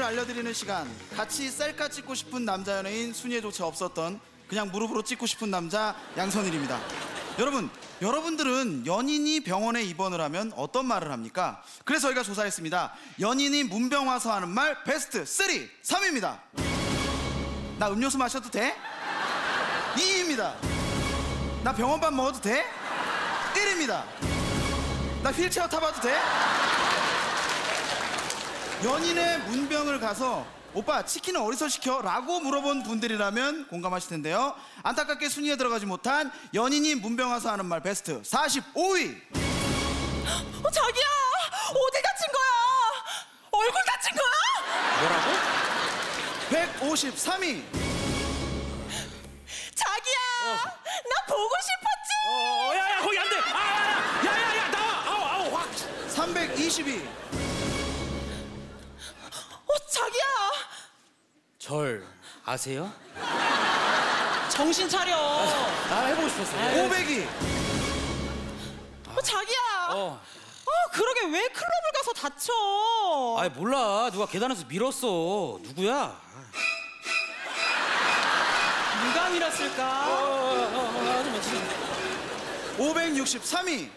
알려드리는 시간. 같이 셀카 찍고 싶은 남자 연예인 순위에조차 없었던 그냥 무릎으로 찍고 싶은 남자 양선일입니다. 여러분들은 연인이 병원에 입원을 하면 어떤 말을 합니까? 그래서 저희가 조사했습니다. 연인이 문병 와서 하는 말 베스트 3, 3위입니다. 나 음료수 마셔도 돼? 2위입니다. 나 병원밥 먹어도 돼? 1위입니다. 나 휠체어 타봐도 돼? 연인의 문병을 가서 오빠 치킨은 어디서 시켜? 라고 물어본 분들이라면 공감하실 텐데요. 안타깝게 순위에 들어가지 못한 연인이 문병 와서 하는 말 베스트 45위. 자기야, 어디 다친 거야? 얼굴 다친 거야? 뭐라고? 153위. 자기야, 나 보고 싶었지? 야야 거기 안 돼. 야야야 나와. 아우 확. 322. 자기야. 절 아세요? 정신 차려. 해보고 싶었어요. 500위. 자기야. 그러게 왜 클럽을 가서 다쳐? 몰라. 누가 계단에서 밀었어. 누구야? 누가 밀었을까? 563위.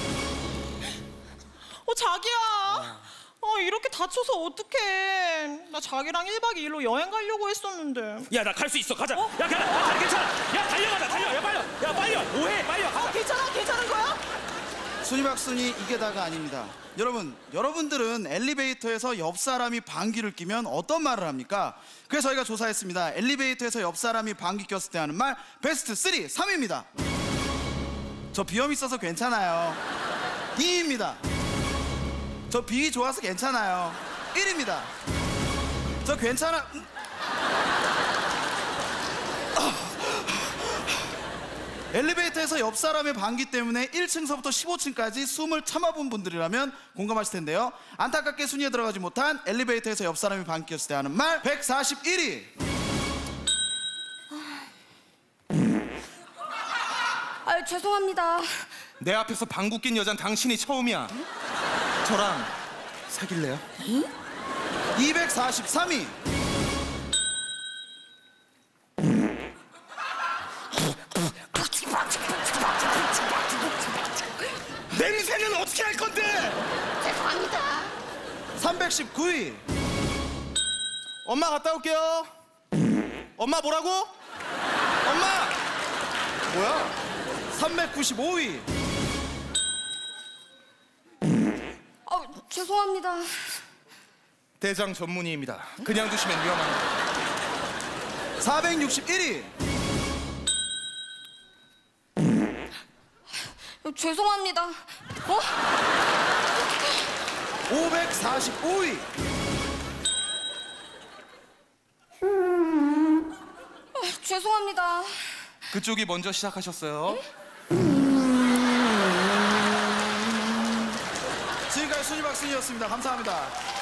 자기야. 이렇게 다쳐서 어떡해. 나 자기랑 1박 2일로 여행 가려고 했었는데. 야 나 갈 수 있어. 가자. 야 괜찮아. 야 달려가자. 달려. 야 빨리. 오해 빨리. 괜찮은 거야? 순위박순위 이게 다가 아닙니다. 여러분들은 엘리베이터에서 옆 사람이 방귀를 뀌면 어떤 말을 합니까? 그래서 저희가 조사했습니다. 엘리베이터에서 옆 사람이 방귀 꼈을 때 하는 말 베스트 3, 3위입니다. 저 비염 있어서 괜찮아요. 2위입니다. 저 비위 좋아서 괜찮아요. 1위입니다. 저 괜찮아. 엘리베이터에서 옆 사람의 방귀 때문에 1층서부터 15층까지 숨을 참아본 분들이라면 공감하실 텐데요. 안타깝게 순위에 들어가지 못한 엘리베이터에서 옆 사람이 방귀 꼈을 때 하는 말 141위. 죄송합니다. 내 앞에서 방구 낀 여잔 당신이 처음이야. 저랑 사귈래요? 243위. 냄새는 어떻게 할 건데? 죄송합니다. 319위. 엄마 갔다 올게요. 엄마 뭐라고? 엄마! 뭐야? 395위. 죄송합니다. 대장 전문의입니다. 그냥 두시면 위험합니다. 461위. 죄송합니다. 545위. 죄송합니다. 그쪽이 먼저 시작하셨어요. 지금까지 순위박순이었습니다. 감사합니다.